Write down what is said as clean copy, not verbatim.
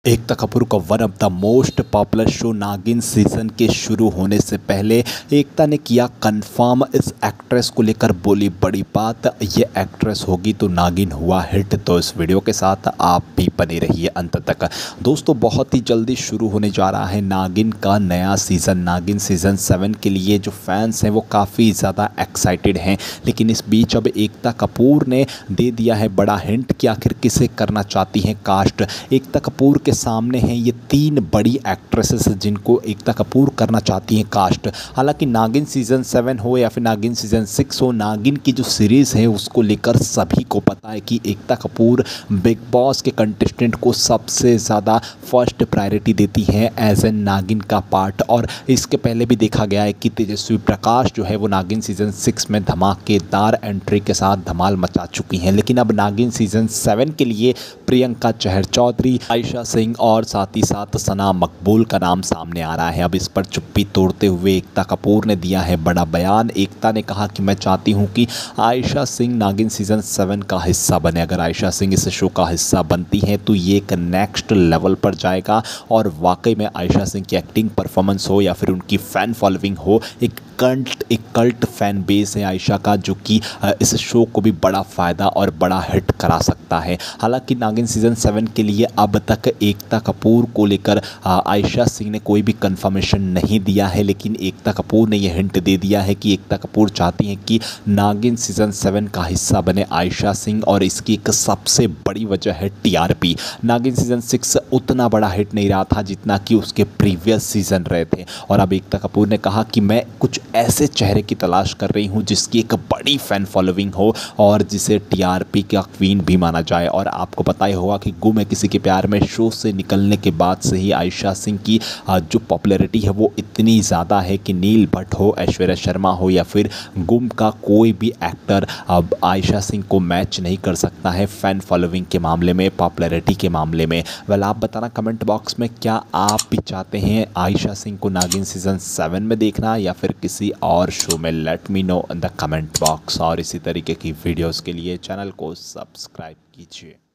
एकता कपूर का one of the most popular show Naagin season के शुरू होने से पहले एकता ने किया कंफर्म। इस एक्ट्रेस को लेकर बोली बड़ी बात, ये एक्ट्रेस होगी तो नागिन हुआ हिट। तो इस वीडियो के साथ आप भी बने रहिए अंत तक। दोस्तों, बहुत ही जल्दी शुरू होने जा रहा है नागिन का नया सीज़न। नागिन सीज़न 7 के लिए जो फैंस हैं वो काफ़ी ज़्यादा एक्साइटेड हैं, लेकिन इस बीच अब एकता कपूर ने दे दिया है बड़ा हिंट कि आखिर किसे करना चाहती हैं कास्ट। एकता कपूर के सामने हैं ये 3 बड़ी एक्ट्रेसेस जिनको एकता कपूर करना चाहती हैं कास्ट। हालांकि नागिन सीज़न 7 हो या फिर नागिन सीज़न 6 हो, नागिन की जो सीरीज़ है उसको लेकर सभी को पता है कि एकता कपूर बिग बॉस के कंटेस्टेंट को सबसे ज़्यादा फर्स्ट प्रायोरिटी देती हैं एज एन नागिन का पार्ट। और इसके पहले भी देखा गया है कि तेजस्वी प्रकाश जो है वो नागिन सीज़न 6 में धमाकेदार एंट्री के साथ धमाल मचा चुकी हैं। लेकिन अब नागिन सीज़न 7 के लिए प्रियंका चहर चौधरी, आयशा सिंह और साथ ही साथ सना मकबूल का नाम सामने आ रहा है। अब इस पर चुप्पी तोड़ते हुए एकता कपूर ने दिया है बड़ा बयान। एकता ने कहा कि मैं चाहती हूं कि आयशा सिंह नागिन सीज़न 7 का हिस्सा बने। अगर आयशा सिंह इस शो का हिस्सा बनती है तो ये एक नेक्स्ट लेवल पर जाएगा। और वाकई में आयशा सिंह की एक्टिंग परफॉर्मेंस हो या फिर उनकी फ़ैन फॉलोइंग हो, एक कल्ट फैन बेस है आयशा का, जो कि इस शो को भी बड़ा फ़ायदा और बड़ा हिट करा सकता है। हालांकि नागिन सीज़न 7 के लिए अब तक एकता कपूर को लेकर आयशा सिंह ने कोई भी कंफर्मेशन नहीं दिया है, लेकिन एकता कपूर ने यह हिंट दे दिया है कि एकता कपूर चाहती हैं कि नागिन सीज़न 7 का हिस्सा बने आयशा सिंह। और इसकी एक सबसे बड़ी वजह है टीआरपी। नागिन सीज़न 6 उतना बड़ा हिट नहीं रहा था जितना कि उसके प्रीवियस सीज़न रहे थे। और अब एकता कपूर ने कहा कि मैं कुछ ऐसे चेहरे की तलाश कर रही हूं जिसकी एक बड़ी फ़ैन फॉलोइंग हो और जिसे टीआरपी का क्वीन भी माना जाए। और आपको पता ही होगा कि गुम है किसी के प्यार में शो से निकलने के बाद से ही आयशा सिंह की जो पॉपुलैरिटी है वो इतनी ज़्यादा है कि नील भट्ट हो, ऐश्वर्या शर्मा हो या फिर गुम का कोई भी एक्टर अब आयशा सिंह को मैच नहीं कर सकता है फ़ैन फॉलोइंग के मामले में, पॉपुलैरिटी के मामले में। वेल, आप बताना कमेंट बॉक्स में, क्या आप भी चाहते हैं आयशा सिंह को नागिन सीज़न 7 में देखना या फिर किसी और शो में? Let me know in the comment box. और इसी तरीके की वीडियोस के लिए चैनल को सब्सक्राइब कीजिए।